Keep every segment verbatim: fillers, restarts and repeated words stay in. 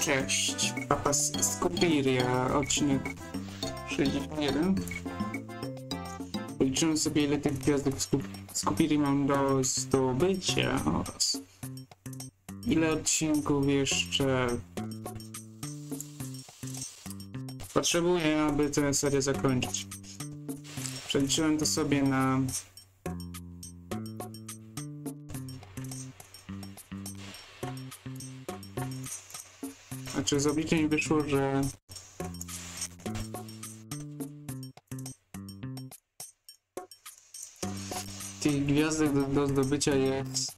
Cześć, Papa z Copiria, odcinek sześćdziesiąt jeden. Policzymy sobie, ile tych gwiazdek z Copirii mam do zdobycia oraz ile odcinków jeszcze potrzebuję, aby tę serię zakończyć. Przeliczyłem to sobie na Znaczy z obliczeń wyszło, że tych gwiazdek do, do zdobycia jest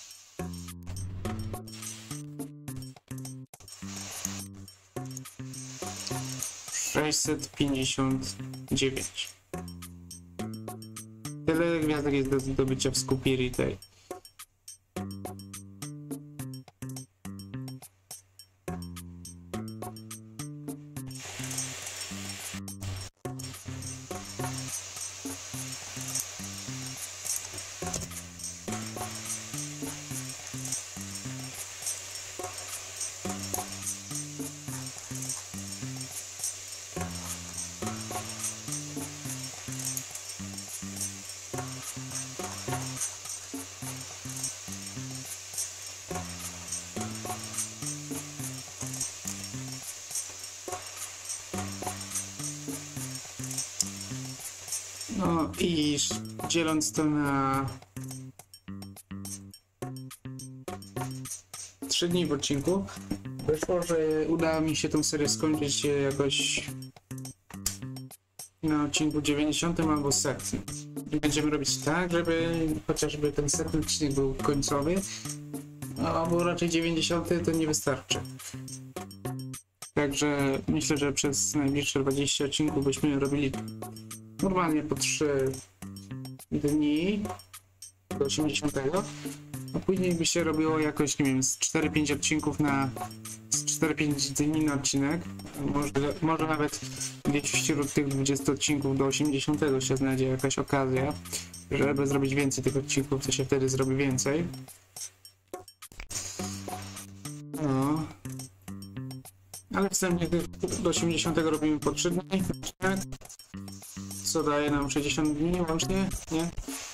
sześćset pięćdziesiąt dziewięć. Tyle gwiazdek jest do zdobycia w Copirii tej. No i dzieląc to na trzy dni w odcinku, wyszło, że udało mi się tą serię skończyć jakoś na odcinku dziewięćdziesiątym albo setnym. I będziemy robić tak, żeby chociażby ten setny odcinek był końcowy, no bo raczej dziewięćdziesiąty to nie wystarczy. Także myślę, że przez najbliższe dwadzieścia odcinków byśmy robili normalnie po trzy dni do osiemdziesiątego, a później by się robiło jakoś, nie wiem, z cztery pięć odcinków na z cztery pięć dni na odcinek. Może, może nawet gdzieś wśród tych dwudziestu odcinków do osiemdziesiątego się znajdzie jakaś okazja, żeby zrobić więcej tych odcinków, to się wtedy zrobi więcej. No. Ale wstępnie do osiemdziesiątego robimy po trzy dni. Co daje nam sześćdziesiąt dni łącznie, nie?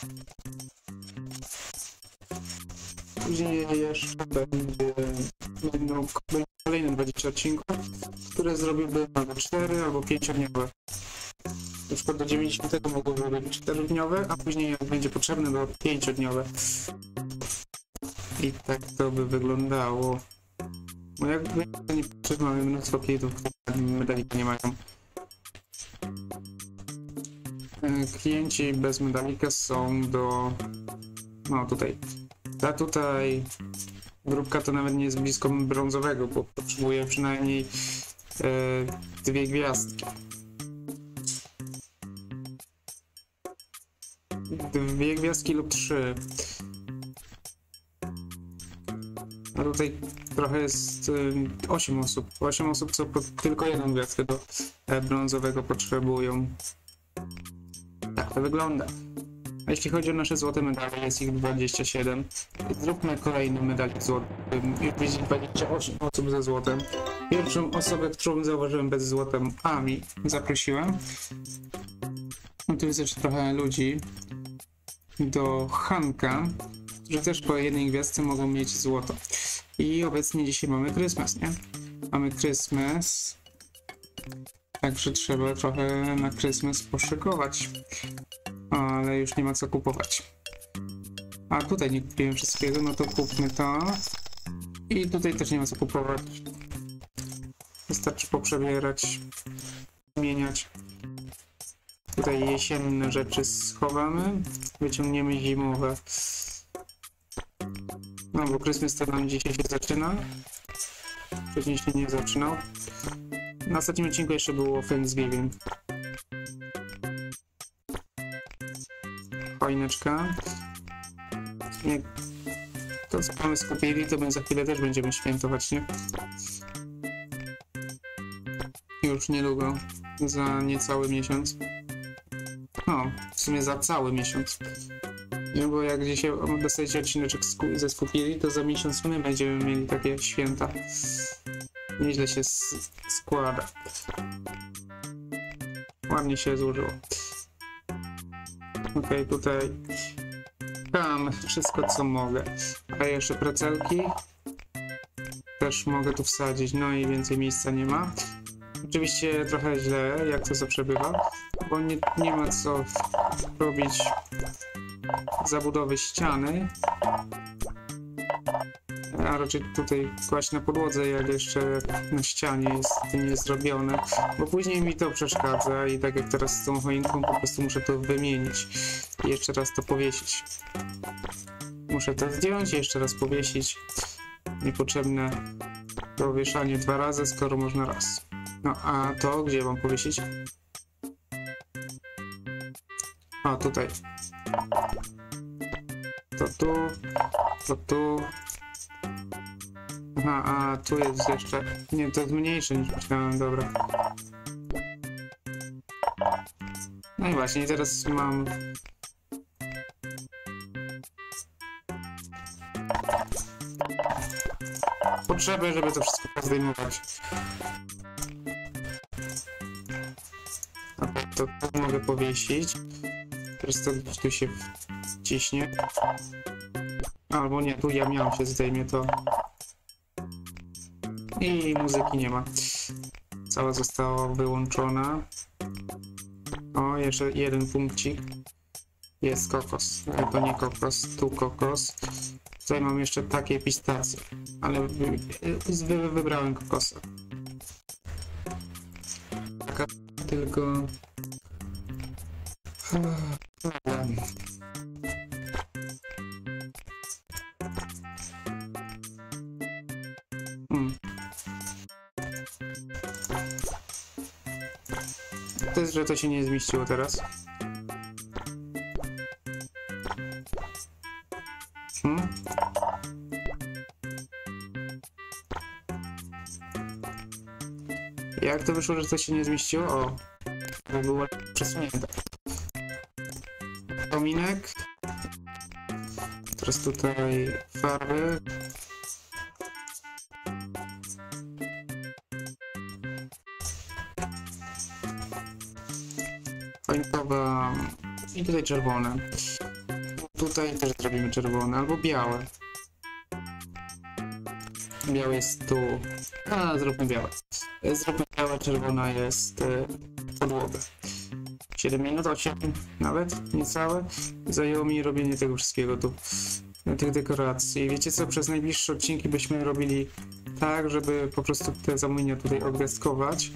Później jeszcze będzie, będą kolejne dwadzieścia odcinków, które zrobiłbym albo cztery albo pięciodniowe. Na przykład do dziewięćdziesiątego mogą być czterodniowe, a później jak będzie potrzebne do pięciodniowe. I tak to by wyglądało. Bo jakby nie mamy mnóstwo klientów, które medali nie mają. Klienci bez medalika są do... no tutaj. Ta tutaj grupka to nawet nie jest blisko brązowego, bo potrzebuje przynajmniej e, dwie gwiazdki. Dwie gwiazdki lub trzy. A tutaj trochę jest e, osiem osób. osiem osób, co po, tylko jedną gwiazdkę do e, brązowego potrzebują. Tak to wygląda. A jeśli chodzi o nasze złote medale, jest ich dwadzieścia siedem. Zróbmy kolejny medalik złoty. Już widzi dwadzieścia osiem osób ze złotem. Pierwszą osobę, którą zauważyłem bez złotem, Ami, zaprosiłem. No tu jest jeszcze trochę ludzi. Do Hanka, którzy też po jednej gwiazdce mogą mieć złoto. I obecnie dzisiaj mamy Christmas, nie? Mamy Christmas. Także trzeba trochę na Christmas poszykować. Ale już nie ma co kupować. A tutaj nie kupiłem wszystkiego, no to kupmy to. I tutaj też nie ma co kupować. Wystarczy poprzebierać, zmieniać. Tutaj jesienne rzeczy schowamy, wyciągniemy zimowe. No bo Christmas to nam dzisiaj się zaczyna. Wcześniej się nie zaczynał. Na ostatnim odcinku jeszcze było Thanksgiving. Choineczka. Nie. To co mamy z Copirii, to my za chwilę też będziemy świętować, nie? Już niedługo. Za niecały miesiąc. No, w sumie za cały miesiąc. Nie, bo jak dzisiaj dostajecie odcineczek ze Copirii, to za miesiąc my będziemy mieli takie święta. Nieźle się składa. Ładnie się złożyło. Ok, tutaj mam wszystko co mogę. A jeszcze precelki też mogę tu wsadzić, no i więcej miejsca nie ma. Oczywiście trochę źle, jak to zawsze bywa, bo nie, nie ma co robić zabudowy ściany, a raczej tutaj kłaść na podłodze, jak jeszcze na ścianie jest nie zrobione, bo później mi to przeszkadza i tak jak teraz z tą choinką po prostu muszę to wymienić i jeszcze raz to powiesić. Muszę to zdjąć i jeszcze raz powiesić. Niepotrzebne to wieszanie dwa razy, skoro można raz. No a to gdzie mam powiesić? O, tutaj. To tu, to tu. Aha, a tu jest jeszcze... Nie, to jest mniejsze niż myślałem, dobra. No i właśnie, teraz mam... potrzebę, żeby to wszystko zdejmować. Okay, to, to mogę powiesić. Teraz to gdzieś tu się wciśnie. Albo nie, tu ja miałem się zdejmie to. I muzyki nie ma. Cała została wyłączona. O, jeszcze jeden punkcik. Jest kokos. To nie kokos, tu kokos. Tutaj mam jeszcze takie pistacje. Ale wy, wy, wybrałem kokosa. Taka tylko... Hmm. To jest, że to się nie zmieściło teraz. Hmm. Jak to wyszło, że to się nie zmieściło? O, to było przesunięte. Kominek. Teraz tutaj farby. Choinkowa i tutaj czerwone. Tutaj też zrobimy czerwone albo białe. Białe jest tu. A, zróbmy białe. Zróbmy białe, czerwona jest y, podłoga. siedem minut, osiem nawet, niecałe. Zajęło mi robienie tego wszystkiego tu. Tych dekoracji. Wiecie co, przez najbliższe odcinki byśmy robili tak, żeby po prostu te zamówienia tutaj odgwiazdkować.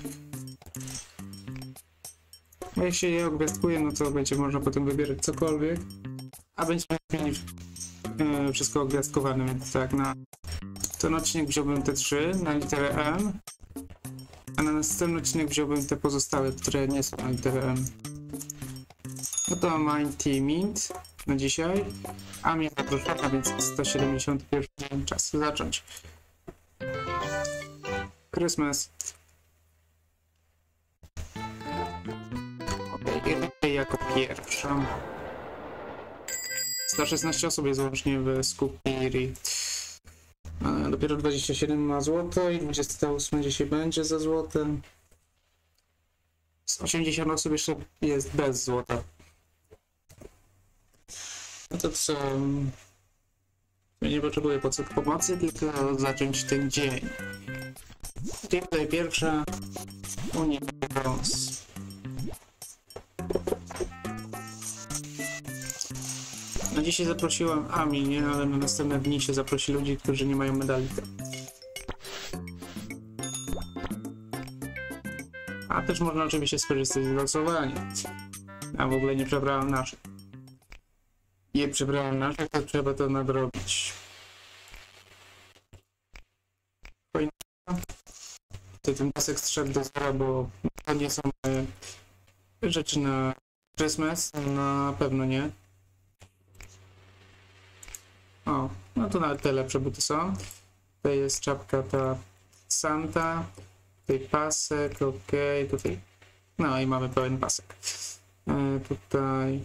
A jak się je ogwiazdkuje, no to będzie można potem wybierać cokolwiek. A będziemy mieli yy, wszystko ogwiazdkowane, więc tak, na ten odcinek wziąłbym te trzy na literę M, a na następny odcinek wziąłbym te pozostałe, które nie są na literę M. No to Mighty Mint na dzisiaj, a mnie zaproszona, więc sto siedemdziesiąty pierwszy dzień, czas zacząć. Christmas. Okej, jako pierwsza. sto szesnaście osób jest łącznie w Skupiri. Dopiero dwadzieścia siedem ma złoto i dwadzieścia osiem dzisiaj będzie za złotem. Z osiemdziesiąt osób jeszcze jest bez złota. No to co? Nie potrzebuję pomocy, tylko zacząć ten dzień. I tutaj pierwsza Unia Brąz. Na dzisiaj zaprosiłem Ami, nie? Ale na następne dni się zaprosi ludzi, którzy nie mają medali. A też można oczywiście skorzystać z losowania. A w ogóle nie przebrałem naszych. Nie przebrałem naszych, to trzeba to nadrobić. Tutaj ten pasek strzedł do zera, bo to nie są rzeczy na Christmas, na pewno nie. O, no to nawet te lepsze buty są. Tutaj jest czapka ta Santa, tutaj pasek, ok, tutaj, no i mamy pełen pasek. E, tutaj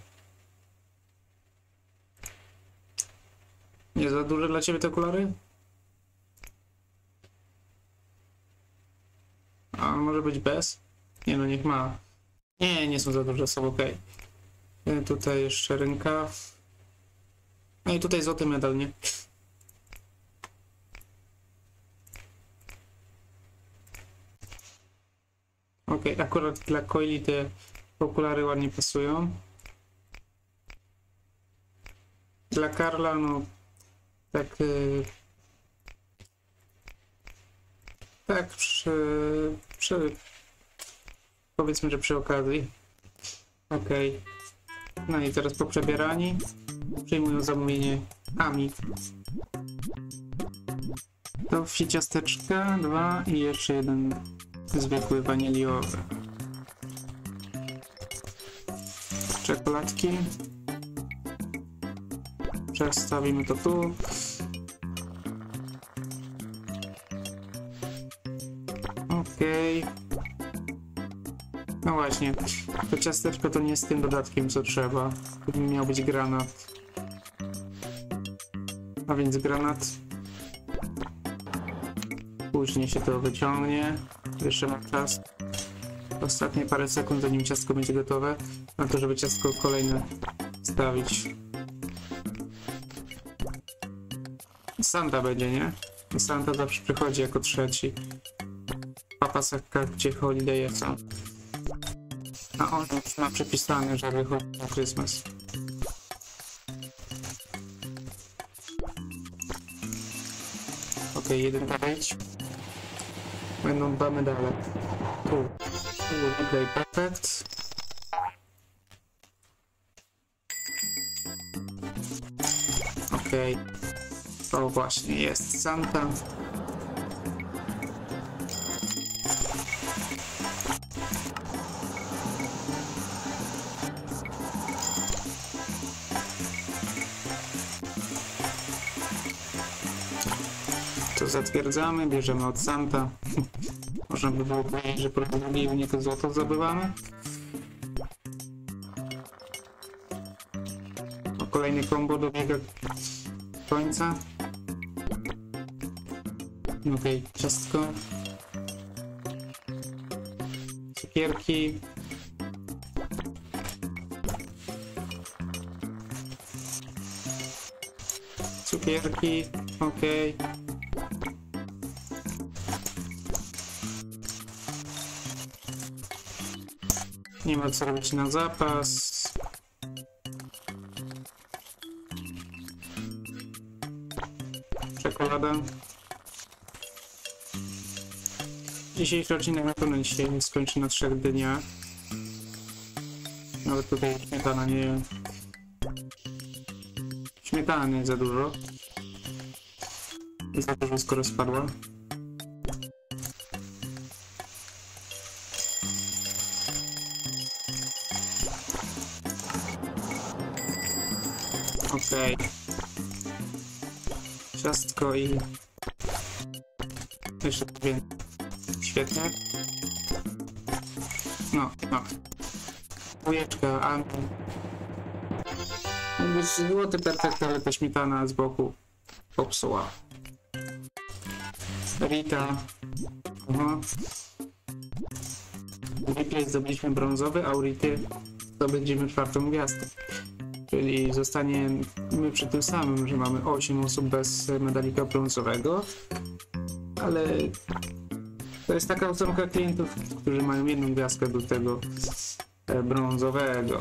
nie za duże dla ciebie te okulary? A może być bez? Nie no, niech ma. Nie, nie są za duże, są ok. Tutaj jeszcze rękaw. No i tutaj złoty medal, nie? Ok, akurat dla Coili te okulary ładnie pasują. Dla Karla, no tak yy, tak przy, przy powiedzmy, że przy okazji. Ok, no i teraz po przebierani przyjmują zamówienie Ami. To wsi ciasteczka, dwa i jeszcze jeden zwykły waniliowy. Czekoladki. Przestawimy to tu. Okej. Okay. No właśnie, to ciasteczko to nie z tym dodatkiem, co trzeba. Tu miał być granat. A więc granat. Później się to wyciągnie. Jeszcze mam czas. Ostatnie parę sekund, zanim ciastko będzie gotowe, na to, żeby ciastko kolejne stawić. Santa będzie, nie? Santa zawsze przychodzi jako trzeci. Papa Sakka, gdzie holiday są. A on już ma przepisane, że wychodzi na Christmas. Ok, jeden wejdź. Będą dwa medale. Tu. Replay perfect. Ok. To właśnie jest Santa. To zatwierdzamy, bierzemy od Santa. Można by było powiedzieć, że po raz drugi nie to złoto zdobywamy. O, kolejny combo dobiega końca. Ok, ciastko. Cukierki. Cukierki, ok. Nie ma co robić na zapas. Czekolada. Dzisiejszy odcinek na pewno dzisiaj nie skończy na trzech dniach. Nawet tutaj śmietana nie... Śmietana nie za dużo. Za dużo skoro spadła. Okej. Okay. Ciastko i... Jeszcze więcej. Świetnie. No, no. Bujeczka, a... Złoty perfekt, ale ta śmietana z boku popsuła. Rita. Aha. Replay zdobyliśmy brązowy, a u Rity zdobędziemy czwartą gwiazdę. Czyli zostaniemy przy tym samym, że mamy osiem osób bez medalika brązowego, ale to jest taka ósemka klientów, którzy mają jedną gwiazdkę do tego brązowego.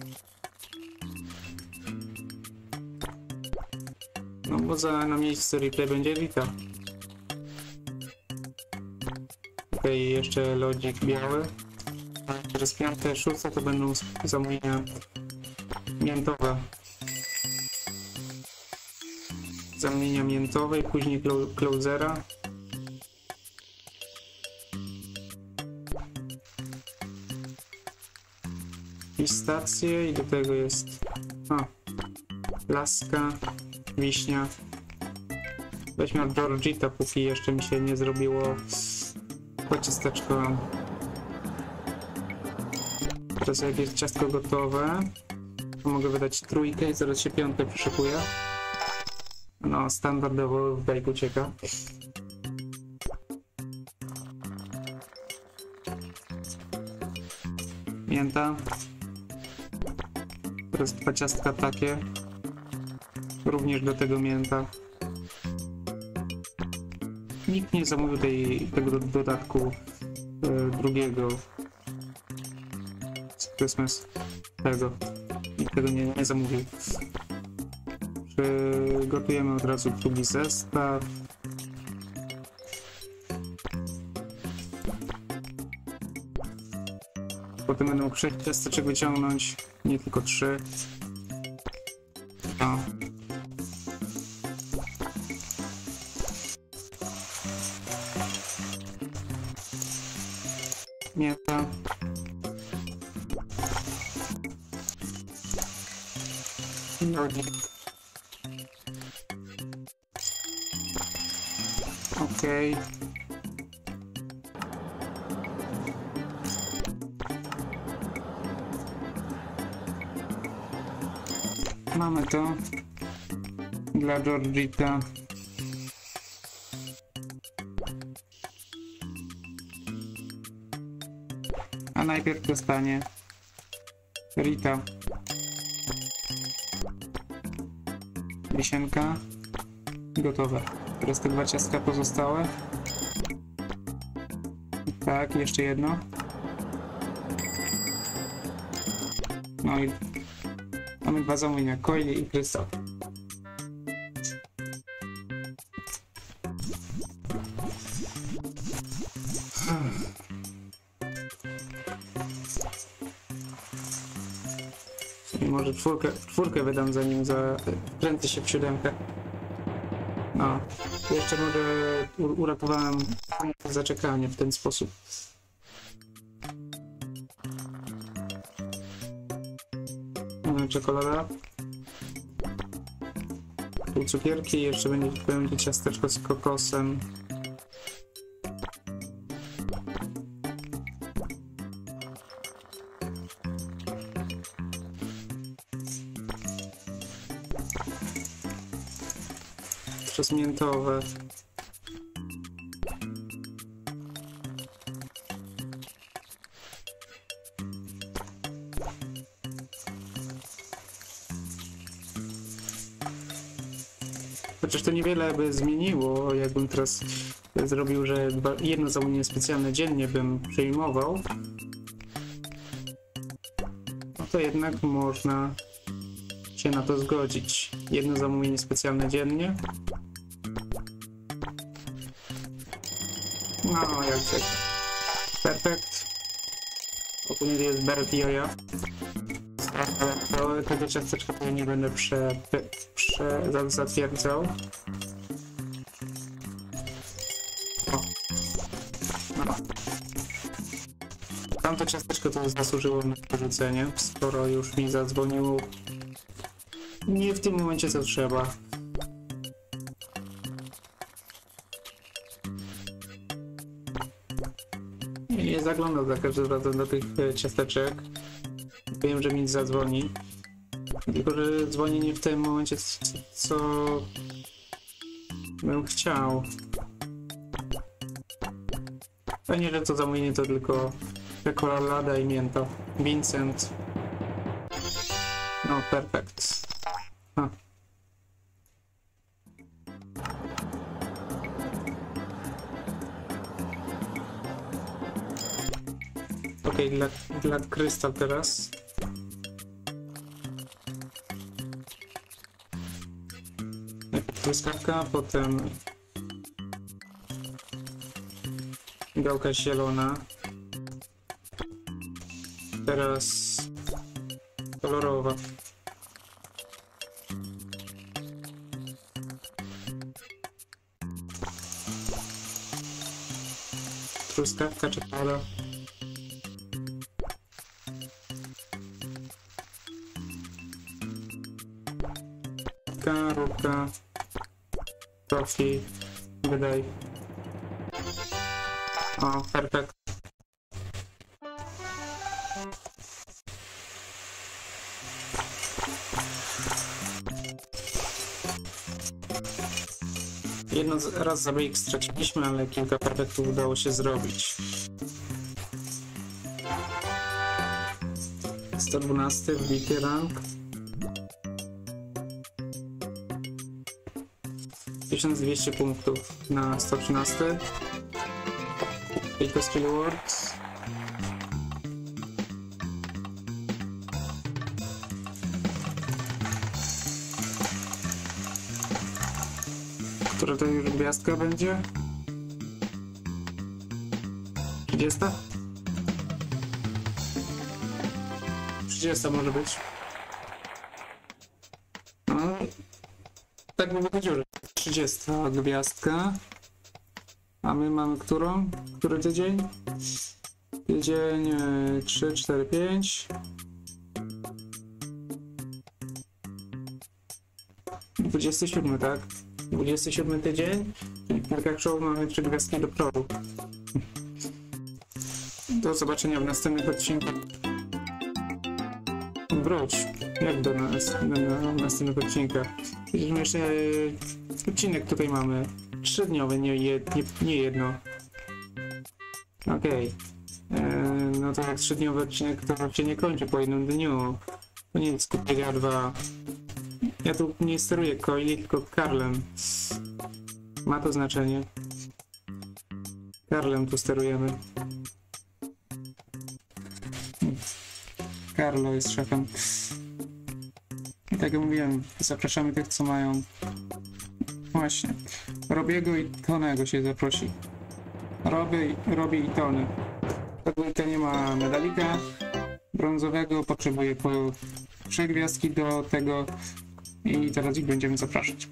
No bo za na miejsce replay będzie Rita. Okej, okay, jeszcze lodzik biały. A przez piąte, szóste to będą zamówienia miętowe. Zamówienia miętowe i później closera. Pistacje i do tego jest a, laska, wiśnia. Weźmy od Georgita, póki jeszcze mi się nie zrobiło po ciasteczko. Teraz jak jest ciastko gotowe, to mogę wydać trójkę i zaraz się piątkę przyszykuje. No, standardowo w bajku ucieka. Mięta. Teraz dwa ciastka takie. Również do tego mięta. Nikt nie zamówił tej, tego do, dodatku e, drugiego z Christmas. Tego. Nikt tego nie, nie zamówił. Przygotujemy od razu drugi zestaw. Potem będę mógł sześć ciasteczek wyciągnąć, nie tylko trzy. O. Mięta. Lodzik. Okej. Okay. Mamy to dla Georgita. A najpierw dostanie Rita. Wisienka. Gotowe. Teraz te dwa ciastka pozostałe. Tak, jeszcze jedno. No i mamy dwa zamówienia, Coily i Krystal. Czyli może czwórkę, czwórkę wydam zanim za... wkręcę się w siódemkę. No, jeszcze może uratowałem zaczekanie w ten sposób. Czekolada. Tu cukierki, jeszcze będzie, będzie ciasteczko z kokosem. Przez miętowe. Chociaż to niewiele by zmieniło, jakbym teraz zrobił, że jedno zamówienie specjalne dziennie bym przyjmował. No to jednak można się na to zgodzić. Jedno zamówienie specjalne dziennie. No, jak tak. Perfekt. Ogólnie jest Beret i Joja. Ale to, tego ciasteczka to nie będę prze, prze, zatwierdzał. O. No. Tamto ciasteczko to zasłużyło na porzucenie, skoro już mi zadzwoniło. Nie w tym momencie co trzeba. Nie, nie zaglądam za każdym razem do tych ciasteczek. Wiem, że mi zadzwoni. Tylko, że dzwoni nie w tym momencie, co bym chciał. Fajnie, że to zamówienie to tylko czekolada i mięta. Vincent. No, perfekt. Ha. Okej, okay, dla, dla Krystal teraz. Błyskawka, potem gałka zielona. Teraz kolorowa. Truskawka, czekolada. Róbka. Tofi. Wydaj. O, perfekt. Jedno z, raz zabryk straciliśmy, ale kilka perfektów udało się zrobić. sto dwanaście, wbity rank. tysiąc dwieście punktów na sto trzynaście. Latest rewards. Która to już gwiazdka będzie? trzydziesta? trzydziesta może być. No, tak by wychodziło, że trzydziesta gwiazdka. A my mamy którą? Który tydzień? Tydzień trzy, cztery, pięć. dwudziesty siódmy, tak? dwudziesty siódmy tydzień. I w Parkach Show mamy trzy gwiazdki do przodu. Do zobaczenia w następnych odcinkach. Wróć. Jak do nas na, na następnych odcinkach? Widzimy jeszcze e, odcinek tutaj mamy. Trzydniowy, nie, jed, nie, nie jedno. Okej. Okay. No to jak trzydniowy odcinek to się nie kończy po jednym dniu. To nie jest Kupiega dwa. Ja tu nie steruję Coily, tylko Karlem. Ma to znaczenie. Karlem tu sterujemy. Carlo jest szefem. I tak jak mówiłem, zapraszamy tych, co mają. Właśnie. Robiego i Tonego się zaprosi. Robię, robię i Tony. Tego nie ma medalika brązowego, potrzebuje po trzy gwiazdki do tego i teraz ich będziemy zapraszać.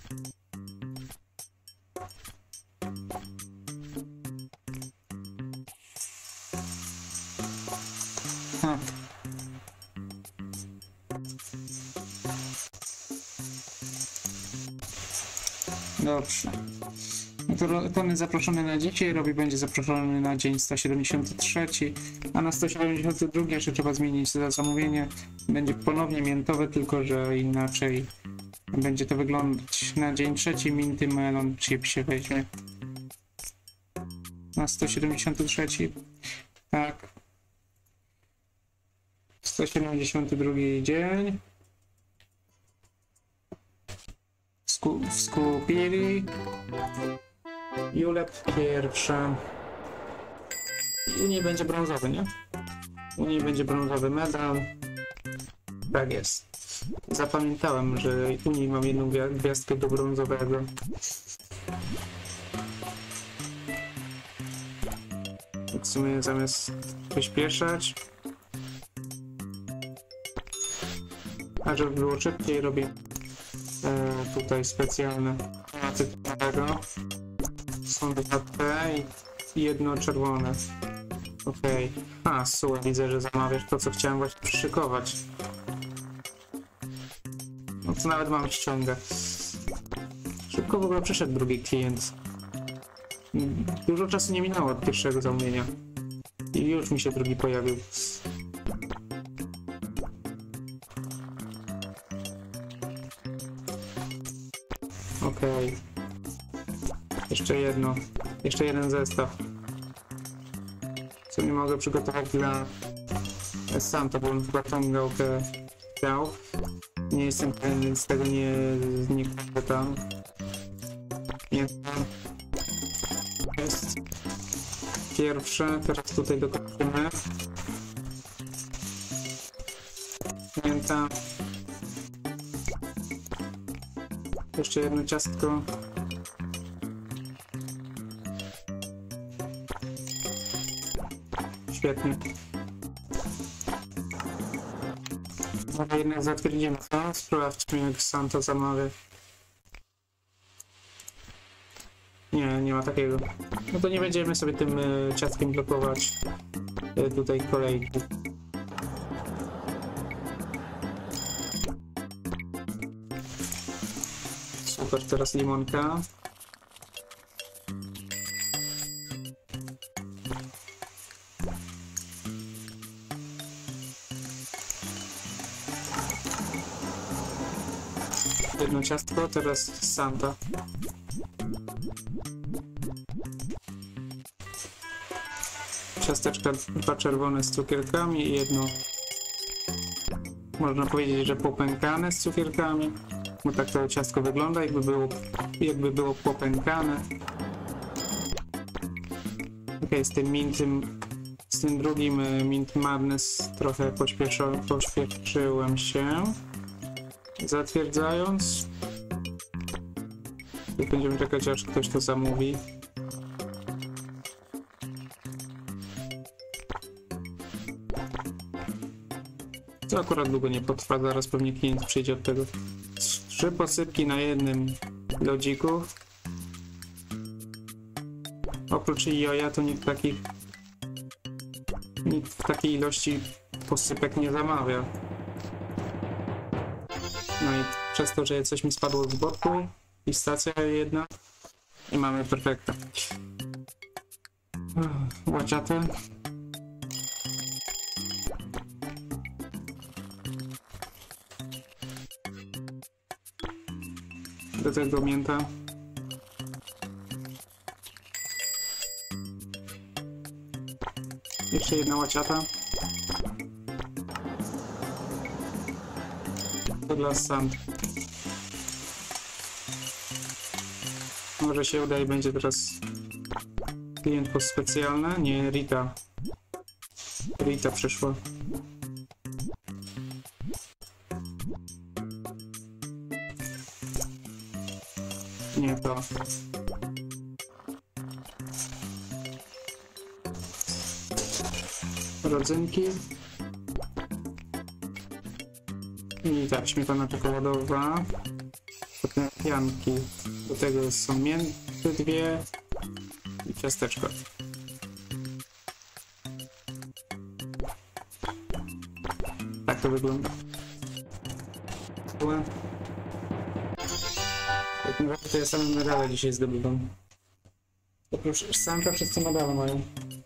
Ha. Dobrze. No to Tony zaproszony na dzisiaj, Robi będzie zaproszony na dzień sto siedemdziesiąty trzeci, a na sto siedemdziesiąty drugi jeszcze trzeba zmienić za zamówienie. Będzie ponownie miętowe, tylko że inaczej będzie to wyglądać. Na dzień trzeci Minty Melon Chip się weźmie. Na sto siedemdziesiąty trzeci. Tak. sto siedemdziesiąty drugi dzień. Sku skupili. Julep pierwsza. U niej będzie brązowy, nie? U niej będzie brązowy medal. Tak jest. Zapamiętałem, że u niej mam jedną gwiazdkę do brązowego. W sumie zamiast przyspieszać, a żeby było szybciej, robię e, tutaj specjalne tego. Są dwa T i jedno czerwone. Okej. Okay. A, słuchaj, widzę, że zamawiasz to, co chciałem właśnie przyszykować. No to nawet mam ściągę. Szybko w ogóle przyszedł drugi klient. Dużo czasu nie minęło od pierwszego zamówienia. I już mi się drugi pojawił. Okej. Okay. Jeszcze jedno. Jeszcze jeden zestaw. Co nie mogę przygotować dla Santa, bo on chyba tą gałkę chciał. Nie jestem pewien, więc tego nie, nie tam. Nie jest pierwsze, teraz tutaj dokończymy. Pamiętam. Jeszcze jedno ciastko. Świetnie. Może jednak zatwierdzimy, co? Sprawdźmy, jak sam to zamawia. Nie, nie ma takiego. No to nie będziemy sobie tym y, ciastkiem blokować y, tutaj kolejki. Super, teraz limonka. Jedno ciastko, teraz Santa. Ciasteczka dwa czerwone z cukierkami i jedno Można powiedzieć, że popękane z cukierkami, bo tak to ciastko wygląda, jakby było, jakby było popękane. Ok, z tym mintem, z tym drugim Mint Madness trochę pośpieszo, pośpieszyłem się, zatwierdzając. I będziemy czekać, aż ktoś to zamówi. To akurat długo nie potrwa, zaraz pewnie klient przyjdzie od tego. Trzy posypki na jednym lodziku. Oprócz joja to nikt takich nikt w takiej ilości posypek nie zamawia. No i przez to, że coś mi spadło z boku i stacja jedna i mamy perfekta. Łaciate. Do tego mięta. Jeszcze jedna łaciata. To dla sand. Może się uda i będzie teraz klient po specjalne. Nie, Rita. Rita przyszła. Nie to. Rodzynki. I tak, śmietana czekoladowa. Potem pianki. Do tego są mięty dwie i ciasteczko. Tak to wygląda. Jak mówię, to ja same medale dzisiaj zdobywam. Oprócz Santa wszyscy medale mają.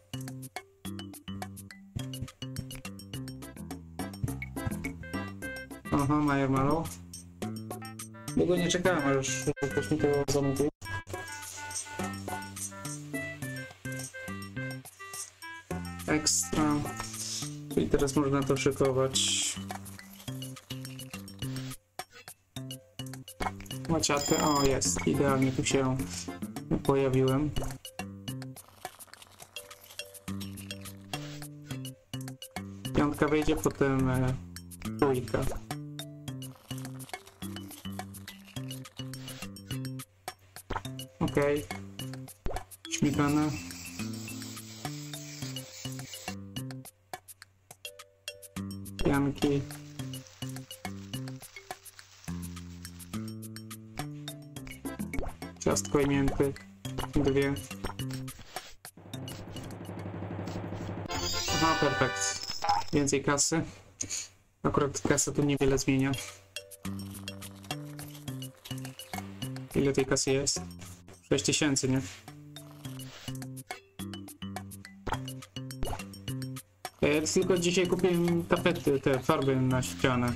Aha, Majer Mallow. Długo nie czekałem, aż ktoś mi to zamówił. Ekstra. Czyli teraz można to szykować. Łaciatkę, o jest, idealnie tu się pojawiłem. Piątka wejdzie, potem e, trójka. Okej. Śmietana. Pianki. Ciastko i mięty. Dwie. Aha, perfekt. Więcej kasy. Akurat kasa tu niewiele zmienia. Ile tej kasy jest? sześć tysięcy, nie? Ja tylko dzisiaj kupiłem tapety, te farby na ścianę.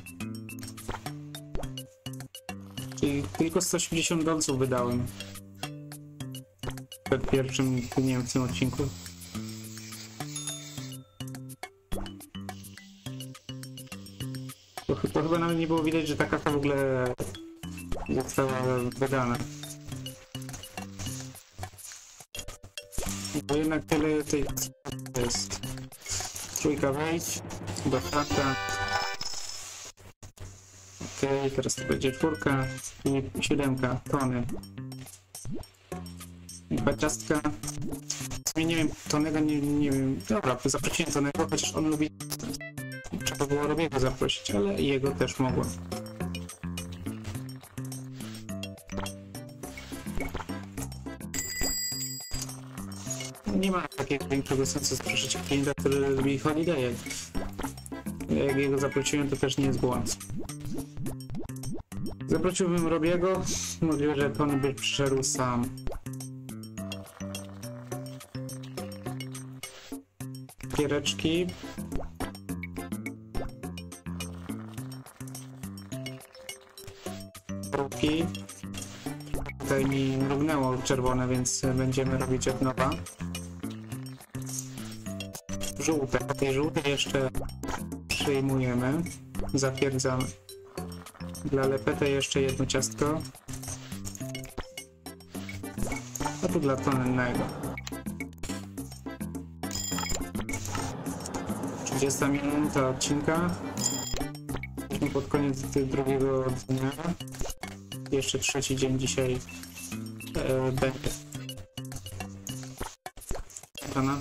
Czyli tylko sto osiemdziesiąt dolców wydałem. Przed pierwszym dniem w tym odcinku. To, to chyba nawet nie było widać, że ta kasa w ogóle została wydana. Bo jednak tyle tej jest. Trójka wejdź, do Fanta. Okej, okay, teraz to będzie czwórka i siódemka, tony. I dwa ciastka. W sumie nie wiem, Tonego nie, nie wiem. Dobra, zaprosiłem Tonego, chociaż on lubi. Trzeba było Robiego zaprosić, ale jego też mogło. Nie ma takiego większego sensu zaprosić klienta, który lubi holiday. Jak jego zaprosiłem, to też nie jest błąd. Zaprosiłbym Robiego, możliwe, że Tony by przyszedł sam. Piereczki. Ruki. Tutaj mi mrugnęło czerwone, więc będziemy robić od nowa. Żółte. Tej żółte jeszcze przyjmujemy. Zatwierdzamy. Dla Lepety jeszcze jedno ciastko. A tu dla Tonnego. trzydziesta minuta odcinka. Jesteśmy pod koniec drugiego dnia. Jeszcze trzeci dzień dzisiaj e, będzie. Pana.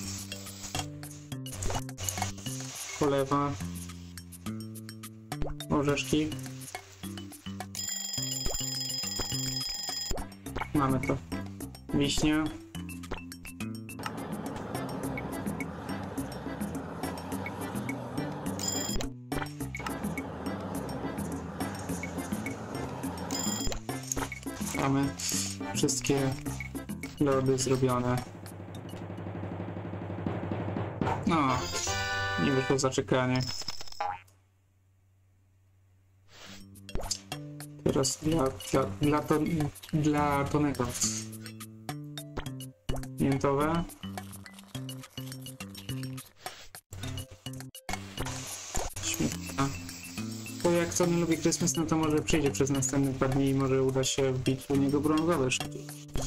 Polewa. Orzeszki. Mamy to. Wiśnia. Mamy wszystkie lody zrobione. No, nie wyszło zaczekanie. Teraz dla, dla, dla, to, dla Tonego. Miętowe. Śmietana. Bo jak Tony lubi Christmas, no to może przyjdzie przez następne dwa dni i może uda się wbić u niego brązowe szybciej.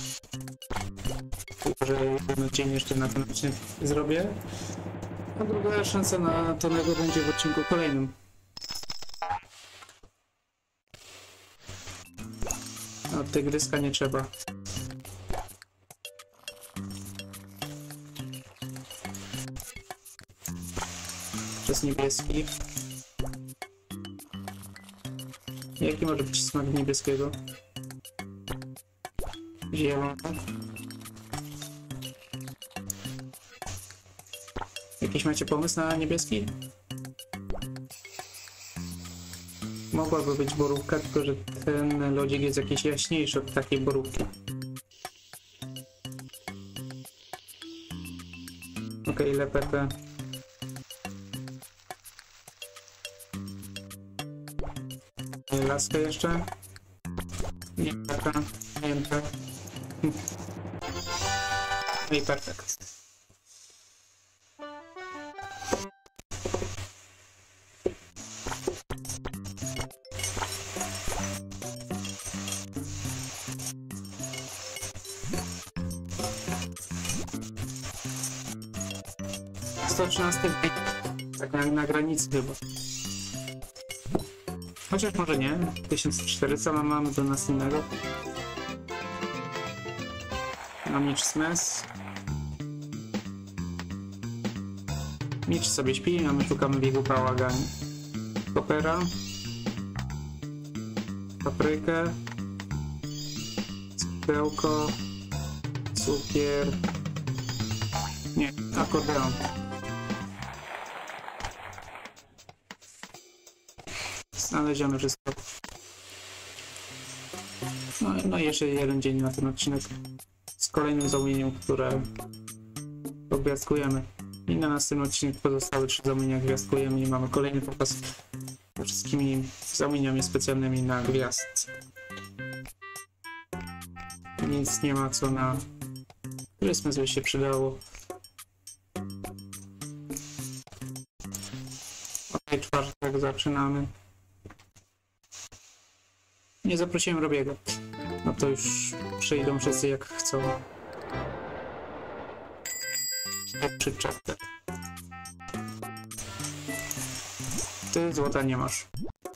Tylko, że jeden dzień jeszcze na ten odcinek zrobię. A druga szansa na Tonego będzie w odcinku kolejnym. A tygryska nie trzeba. Przez niebieski. Jaki może być smak niebieskiego? Zielony. Jakiś macie pomysł na niebieski? Mogłaby być borówka, tylko że ten lodzik jest jakiś jaśniejszy od takiej borówki. Okej, Lepetę. Laskę jeszcze? Nie, taka, mięta. No i perfekt. sto trzynasty tak na, na granicy chyba. Chociaż może nie. tysiąc czterysta mamy do następnego. Mam Mitch Smes. Mitch sobie śpi, a my szukamy biegu bałaganie. Kopera. Paprykę. Cukrełko. Cukier. Nie, akordeon. Znalezione wszystko. No, no i jeszcze jeden dzień na ten odcinek z kolejnym zamówieniem, które ogwiazdkujemy. I na następny odcinek pozostałe trzy zamówienia gwiazdkujemy i mamy kolejny pokaz ze wszystkimi zamówieniami specjalnymi na gwiazd. Nic nie ma co na Christmas by się przydało. Ok, czwartek zaczynamy. Nie zaprosiłem Robiego. No to już przyjdą wszyscy jak chcą. Przy czapce. Ty złota nie masz.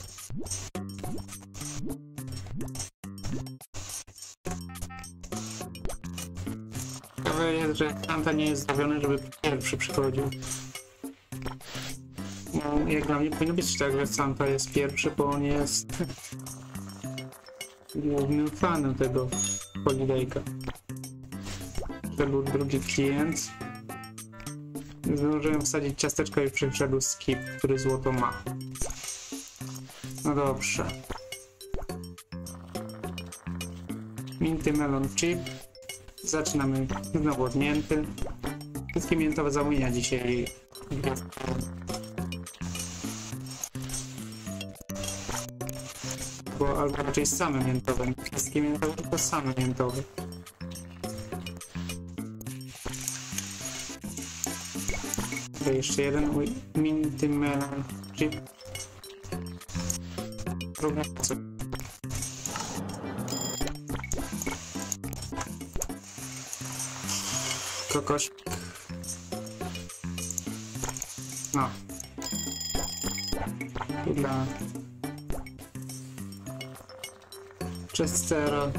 Ciekawe jest, że Santa nie jest zbawiony, żeby pierwszy przychodził. No, jak dla mnie powinno być tak, że Santa jest pierwszy, bo on jest głównym fanem tego Holiday'ka. To był drugi klient. Zdążyłem wsadzić ciasteczko i przyszedł skip, który złoto ma. No dobrze. Minty Melon Chip. Zaczynamy znowu od mięty. Wszystkie miętowe zamówienia dzisiaj. Bo albo raczej same miętowe. Wszystkie miętowe, tylko same miętowe. To jeszcze jeden mój Minty Melon Chip. trudno co. Kokoś. No. Tu dla... Chestera.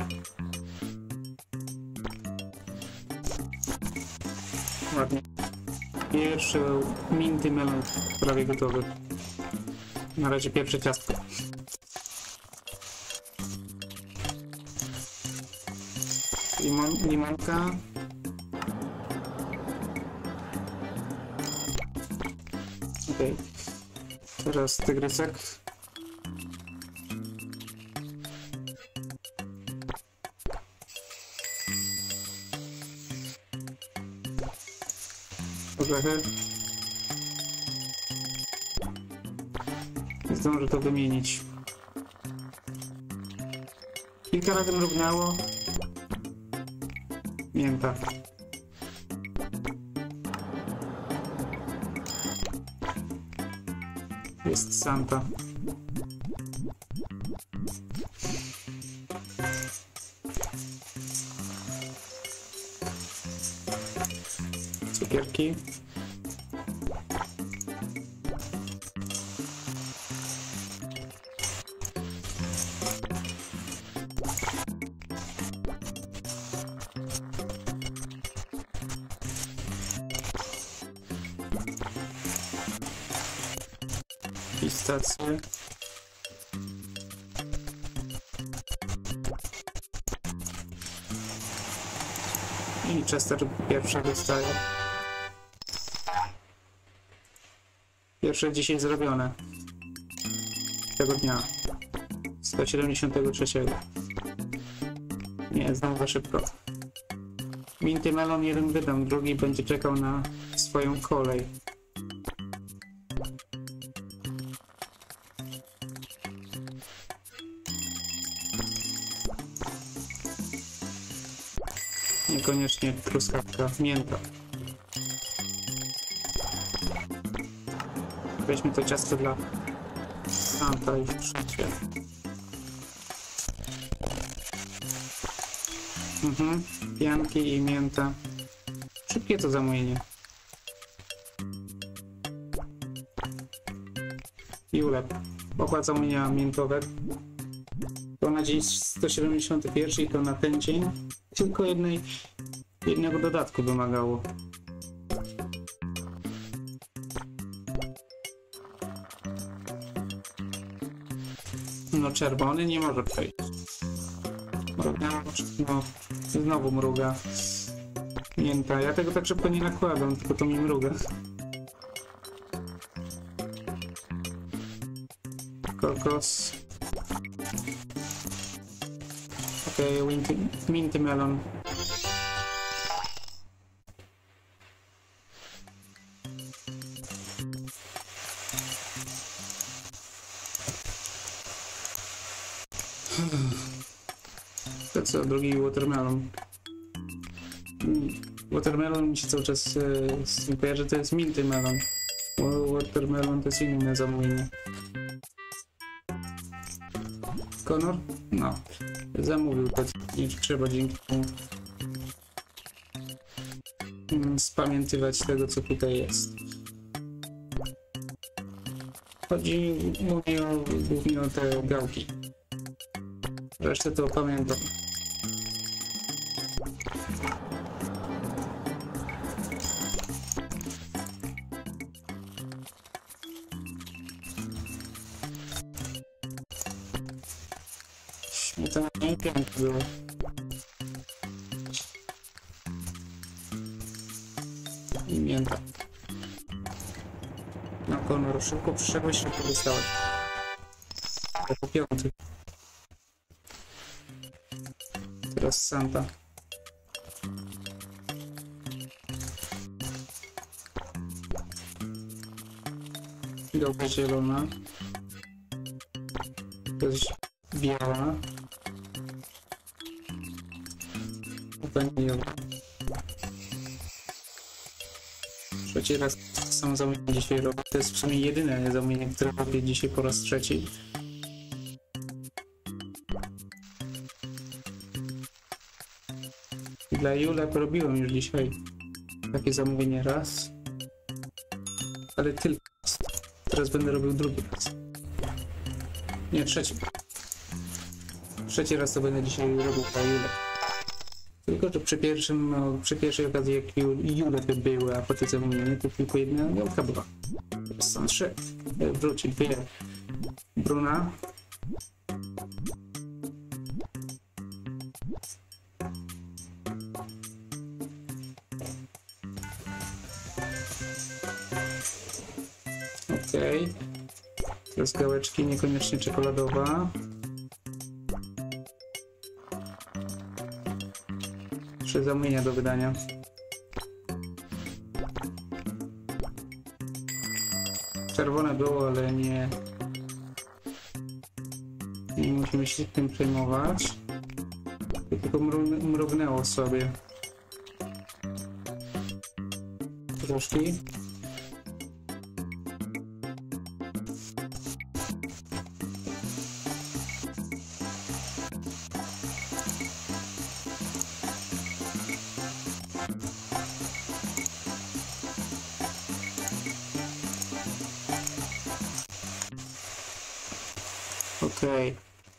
Ładnie. Pierwszy minty melon prawie gotowy. Na razie pierwsze ciastko. Limon, limonka. Okej. Okay. Teraz tygrysek. Orzechy. Nie zdążę to wymienić. Kilka razy mrugnęło. Mięta. Jest Santa. Cukierki. Pistacje. I Chester pierwsza dostaje. Pierwsze dzisiaj zrobione. Tego dnia. sto siedemdziesiątego trzeciego. Nie, znowu za szybko. Minty melon jeden wydam, drugi będzie czekał na swoją kolej. Niekoniecznie truskawka, mięta. Weźmy to ciasto dla Santa i wszędzie. Mhm, pianki i mięta. Szybkie to zamówienie. I ulep. Pokład zamówienia miętowe. To na dzień sto siedemdziesiąty pierwszy i to na ten dzień. Tylko jednej, jednego dodatku wymagało. No czerwony nie może przejść. Mruga, no znowu mruga. Mięta. Ja tego tak szybko nie nakładam, tylko to mi mruga. Kokos. Okej, okay, minty melon. To co, drugi watermelon. Watermelon mi się cały czas e, z tym kojarzy, to jest minty melon. Watermelon to jest inne zamówienie. Connor? No. Zamówił to, nie trzeba dzięki temu spamiętywać tego, co tutaj jest. Chodzi mówię o, głównie o te gałki. Resztę to pamiętam. Śmietana nie pięknie było. I mięta. No Connor, szybko przyszedłeś, szybko dostałeś. To po piąty. Teraz Santa. Gałka zielona. To jest biała. Waniliowa. Trzeci raz samo zamówienie dzisiaj robię. To jest w sumie jedyne zamówienie, które robię dzisiaj po raz trzeci. Dla Julep robiłem już dzisiaj takie zamówienie raz, ale tylko raz. Teraz będę robił drugi raz. Nie, trzeci. Trzeci raz to będę dzisiaj robił dla Julep. Tylko, że przy pierwszym, no, przy pierwszej okazji jak Julep były, a po tym zamówieniu to tylko jedna Julka była. Teraz są trzy. Wróci dwie. Bruna. Okej. Okay. Teraz gałeczki, niekoniecznie czekoladowa. Trzy zamówienia do wydania. Czerwone było, ale nie... Nie musimy się tym przejmować. Tylko mrugnęło sobie. Troszki. Okej. Okay.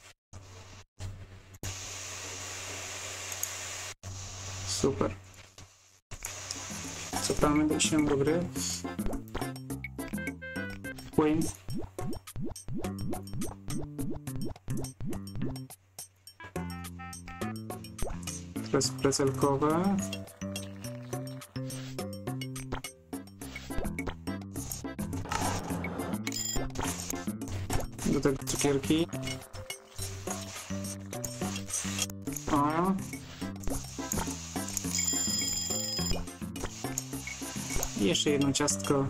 Super. Cofamy się do gry. Win. Teraz prezelkowe. Do tego cukierki. O. I jeszcze jedno ciastko.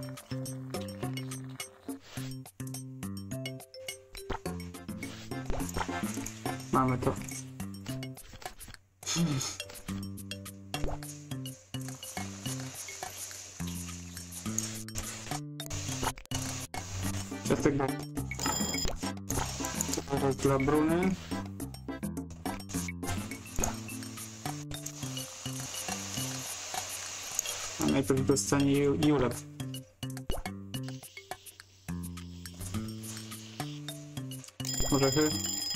Mamy to. Hmm. Ciastek teraz dla Bruny. A najpierw dostanie Julep. Orzechy.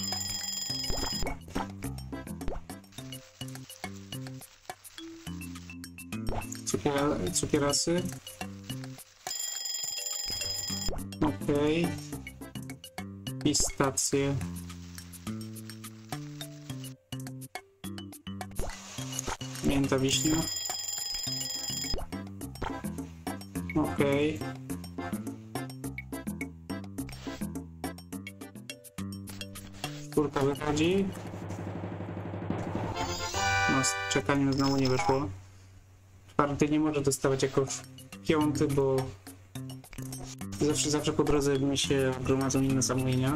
Cukiera, cukierasy. Okej. Okay. Pistacje. Mięta, wiśnia. Okej. Okay. Skórka wychodzi. No, z czekaniem znowu nie wyszło. Czwarty nie może dostawać jako piąty, bo zawsze, zawsze po drodze mi się gromadzą inne zamówienia.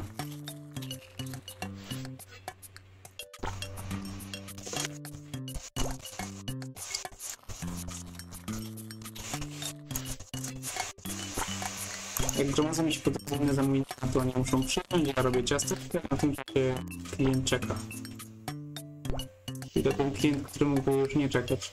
Jak gromadzą mi się po drodze inne zamówienia, to oni muszą przyjąć, ja robię ciasteczkę, a na tym czasie klient czeka. I to ten klient, który mógłby już nie czekać.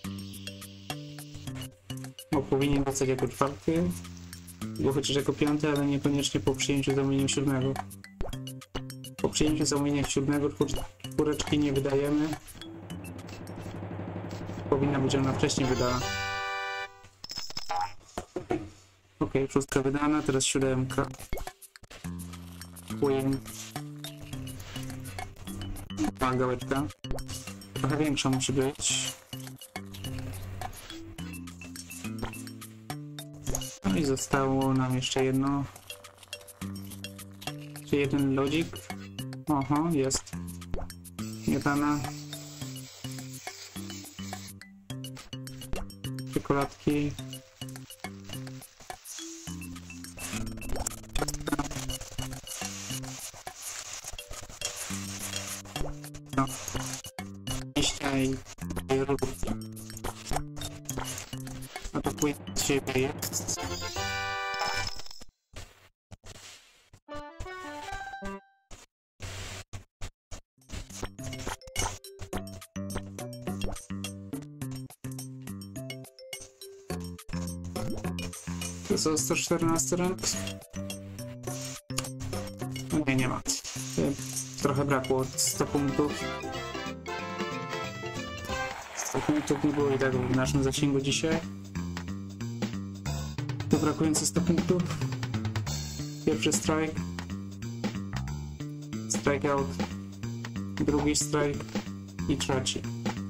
Bo powinien dostać jako czwarty, bo chociaż jako piąty, ale niekoniecznie po przyjęciu zamówienia siódmego. Po przyjęciu zamówienia siódmego czwóreczki nie wydajemy. Powinna być ona wcześniej wydana. Ok, szóstka wydana, teraz siódemka. Win. Mała gałeczka. Trochę większa musi być. No i zostało nam jeszcze jedno. Czy jeden lodzik? Oho, jest. Śmietana. Czekoladki. No. Liścia i różki. A to płyn z siebie jest. To są sto czternaście rank? No nie, nie ma. Trochę brakło sto punktów. sto punktów nie było i tak w naszym zasięgu dzisiaj. To brakujące sto punktów. Pierwszy strike. Strike out. Drugi strike. I trzeci.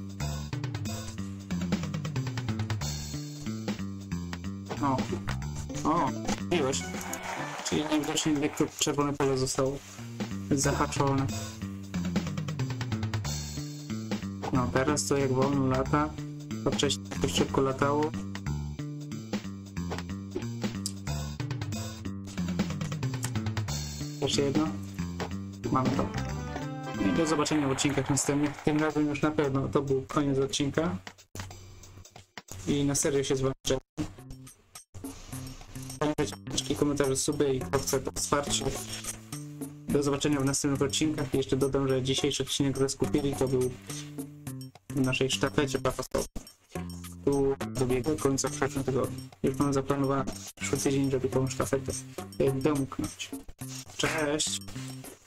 O. O, miłość. Czyli najwidoczniej lekko czerwone pole zostało zahaczone. No teraz to jak wolno lata, to wcześniej to szybko latało. Jeszcze jedno. Mamy to. I do zobaczenia w odcinkach następnych. Tym razem już na pewno to był koniec odcinka. I na serio się z wami żegnam. Pamiętajcie, komentarze, suby i kropce to wsparcie. Do zobaczenia w następnych odcinkach. I jeszcze dodam, że dzisiejszy odcinek rozkupili to był w naszej sztafecie papastowej. Tu dobiegł końca w przyszłym tygodniu. Już mam zaplanowane przyszły tydzień, żeby tą sztafetę domknąć. Cześć!